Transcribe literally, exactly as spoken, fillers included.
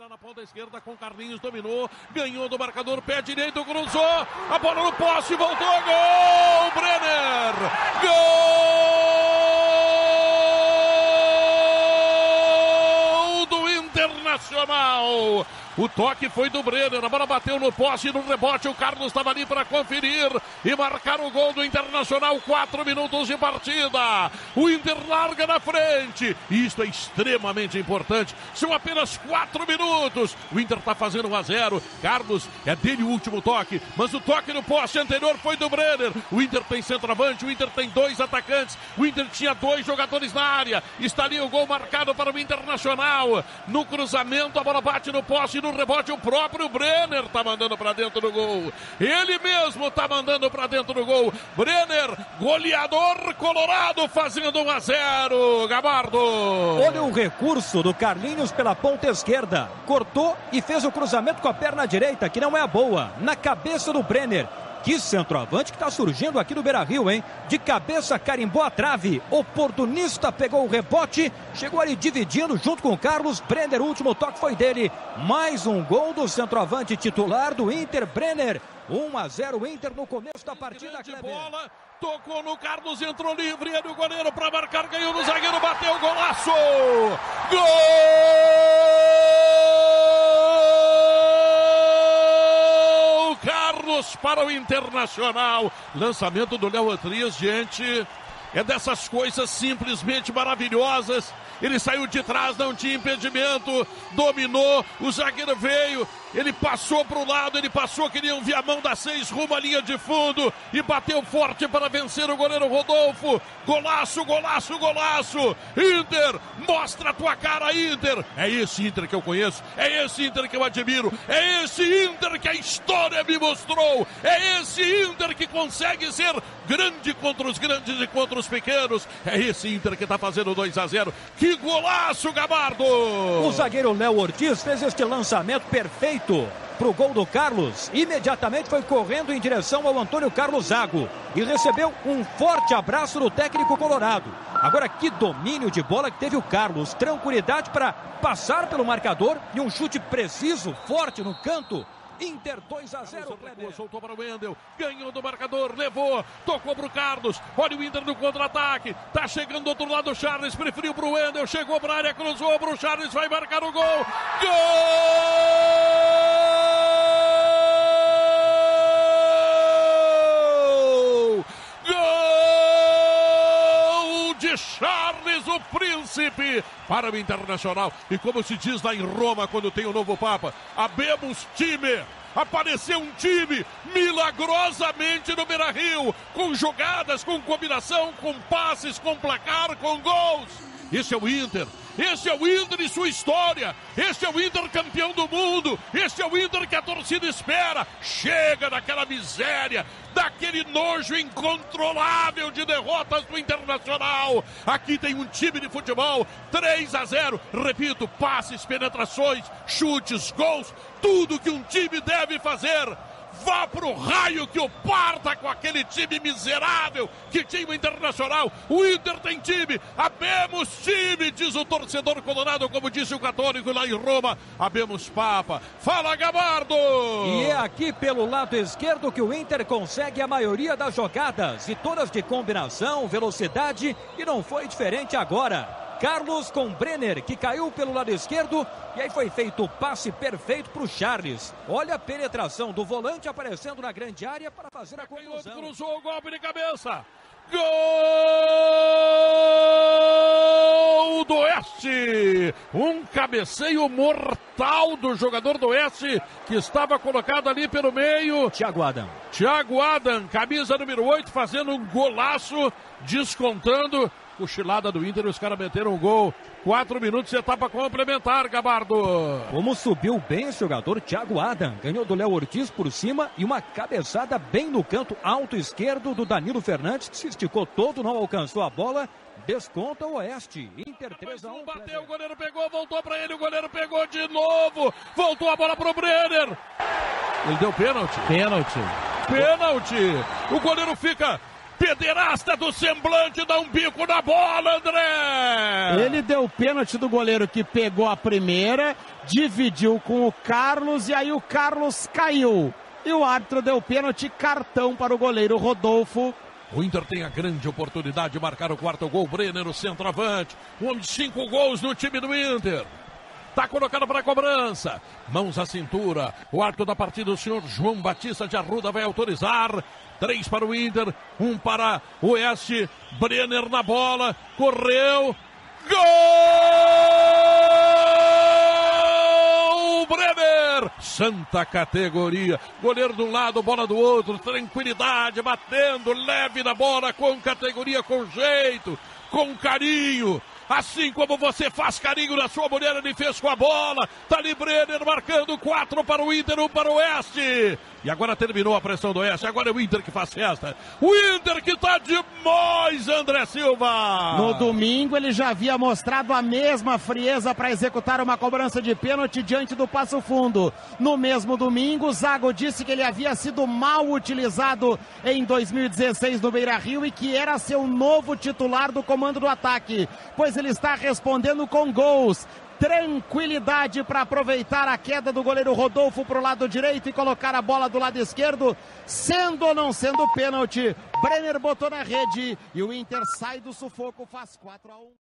Tira na ponta esquerda com Carlinhos, dominou, ganhou do marcador, pé direito, cruzou, a bola no poste, voltou, gol, Brenner, gol do Internacional. O toque foi do Brenner, a bola bateu no poste e no rebote o Carlos estava ali para conferir e marcar o gol do Internacional, quatro minutos de partida. O Inter larga na frente, e isto é extremamente importante, são apenas quatro minutos. O Inter está fazendo um a zero, Carlos, é dele o último toque, mas o toque no poste anterior foi do Brenner. O Inter tem centroavante, o Inter tem dois atacantes, o Inter tinha dois jogadores na área, está ali o gol marcado para o Internacional. No cruzamento a bola bate no poste, no rebote o próprio Brenner tá mandando para dentro do gol. Ele mesmo tá mandando para dentro do gol. Brenner, goleador colorado, fazendo um a zero. Gabardo. Olha o recurso do Carlinhos pela ponta esquerda. Cortou e fez o cruzamento com a perna direita, que não é a boa. Na cabeça do Brenner. Que centroavante que está surgindo aqui no Beira-Rio, hein? De cabeça, carimbou a trave. Oportunista, pegou o rebote. Chegou ali dividindo junto com o Carlos. Brenner, o último toque foi dele. Mais um gol do centroavante titular do Inter, Brenner. um a zero Inter no começo da partida. De bola, tocou no Carlos, entrou livre. Ele, o goleiro para marcar, ganhou no zagueiro, bateu, golaço! Gol! Para o Internacional, lançamento do Léo Atrias, gente, é dessas coisas simplesmente maravilhosas. Ele saiu de trás, não tinha impedimento, dominou, o zagueiro veio, ele passou para o lado, ele passou, queria enviar a mão da seis rumo à linha de fundo e bateu forte para vencer o goleiro Rodolfo. Golaço, golaço, golaço. Inter, mostra a tua cara, Inter. É esse Inter que eu conheço, é esse Inter que eu admiro, é esse Inter que a história me mostrou, é esse Inter que consegue ser grande contra os grandes e contra os pequenos, é esse Inter que está fazendo dois a zero. Que golaço, Gabardo! O zagueiro Léo Ortiz fez este lançamento perfeito para o gol do Carlos. Imediatamente foi correndo em direção ao Antônio Carlos Zago e recebeu um forte abraço do técnico colorado. Agora que domínio de bola que teve o Carlos, tranquilidade para passar pelo marcador e um chute preciso, forte no canto. Inter dois a zero. Soltou para o Wendel, ganhou do marcador, levou, tocou para o Carlos. Olha o Inter no contra-ataque, tá chegando do outro lado o Charles, preferiu para o Wendel, chegou para a área, cruzou para o Charles, vai marcar o gol. Gol! Gol de Charles, o príncipe, para o Internacional. E como se diz lá em Roma, quando tem o novo Papa, habemos time. Apareceu um time milagrosamente no Beira-Rio, com jogadas, com combinação, com passes, com placar, com gols. Esse é o Inter. Esse é o Inter e sua história. Esse é o Inter campeão do mundo. Esse é o Inter que a torcida espera. Chega daquela miséria, daquele nojo incontrolável de derrotas do Internacional. Aqui tem um time de futebol, três a zero. Repito, passes, penetrações, chutes, gols, tudo que um time deve fazer. Vá pro raio que o parta com aquele time miserável que tinha o Internacional. O Inter tem time, habemos time, diz o torcedor colorado, como disse o católico lá em Roma. Habemos Papa. Fala, Gabardo! E é aqui pelo lado esquerdo que o Inter consegue a maioria das jogadas, e todas de combinação, velocidade, e não foi diferente agora. Carlos com Brenner, que caiu pelo lado esquerdo, e aí foi feito o passe perfeito para o Charles. Olha a penetração do volante aparecendo na grande área para fazer a conclusão. Cruzou o golpe de cabeça. Gol do Oeste! Um cabeceio mortal do jogador do Oeste, que estava colocado ali pelo meio. Thiago Adam. Thiago Adam, camisa número oito, fazendo um golaço, descontando. Cochilada do Inter, os caras meteram um gol. Quatro minutos de etapa complementar, Gabardo. Como subiu bem esse jogador, Thiago Adam. Ganhou do Léo Ortiz por cima e uma cabeçada bem no canto alto esquerdo do Danilo Fernandes, que se esticou todo, não alcançou a bola. Desconta o Oeste. Inter três a um. Bateu, o goleiro pegou, voltou pra ele, o goleiro pegou de novo. Voltou a bola pro Brenner. Ele deu pênalti. Pênalti. Pênalti. O goleiro fica pederasta do semblante, dá um bico na bola, André! Ele deu o pênalti do goleiro que pegou a primeira, dividiu com o Carlos e aí o Carlos caiu. E o árbitro deu pênalti, cartão para o goleiro Rodolfo. O Inter tem a grande oportunidade de marcar o quarto gol. Brenner, o centroavante. Um homem de cinco gols no time do Inter. Tá colocado para a cobrança. Mãos à cintura. O árbitro da partida, o senhor João Batista de Arruda, vai autorizar. Três para o Inter, um para o Oeste. Brenner na bola. Correu. Gol! Brenner! Santa categoria. Goleiro de um lado, bola do outro. Tranquilidade, batendo leve na bola, com categoria, com jeito, com carinho. Assim como você faz carinho na sua mulher, ele fez com a bola. Tá ali Brenner marcando quatro para o Inter, um para o Oeste. E agora terminou a pressão do Oeste. Agora é o Inter que faz festa. O Inter que tá demais, André Silva. No domingo ele já havia mostrado a mesma frieza para executar uma cobrança de pênalti diante do Passo Fundo. No mesmo domingo, o Zago disse que ele havia sido mal utilizado em dois mil e dezesseis no Beira-Rio e que era seu novo titular do comando do ataque, pois ele está respondendo com gols. Tranquilidade para aproveitar a queda do goleiro Rodolfo para o lado direito e colocar a bola do lado esquerdo, sendo ou não sendo pênalti. Brenner botou na rede e o Inter sai do sufoco, faz quatro a um.